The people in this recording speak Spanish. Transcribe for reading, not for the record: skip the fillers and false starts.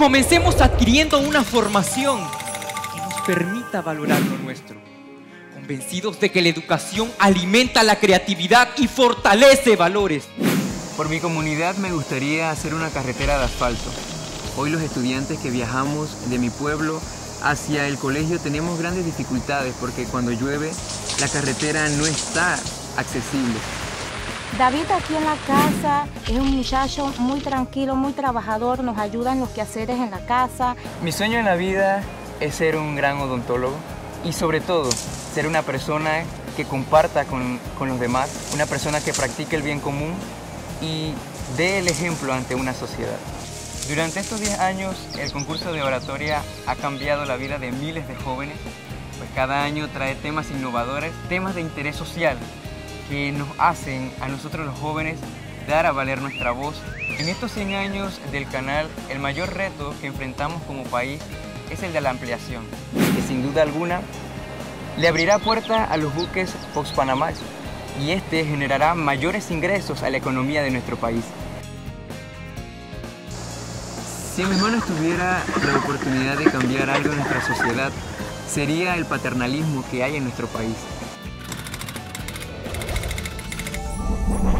Comencemos adquiriendo una formación que nos permita valorar lo nuestro, convencidos de que la educación alimenta la creatividad y fortalece valores. Por mi comunidad me gustaría hacer una carretera de asfalto. Hoy los estudiantes que viajamos de mi pueblo hacia el colegio tenemos grandes dificultades porque cuando llueve la carretera no está accesible. David aquí en la casa es un muchacho muy tranquilo, muy trabajador, nos ayuda en los quehaceres en la casa. Mi sueño en la vida es ser un gran odontólogo y sobre todo ser una persona que comparta con los demás, una persona que practique el bien común y dé el ejemplo ante una sociedad. Durante estos 10 años el concurso de oratoria ha cambiado la vida de miles de jóvenes, pues cada año trae temas innovadores, temas de interés social, que nos hacen a nosotros los jóvenes dar a valer nuestra voz. En estos 100 años del canal, el mayor reto que enfrentamos como país es el de la ampliación, que sin duda alguna le abrirá puerta a los buques Post-Panamax y este generará mayores ingresos a la economía de nuestro país. Si en mis manos tuviera la oportunidad de cambiar algo en nuestra sociedad, sería el paternalismo que hay en nuestro país.